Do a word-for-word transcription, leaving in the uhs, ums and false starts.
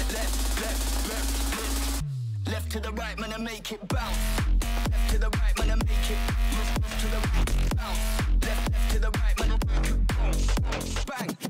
Left, left, left, left to the right, man, I make it bounce. Left to the right, man, I make it move, move to the right, bounce. Left, left to the right, man, I make it bounce. Bang.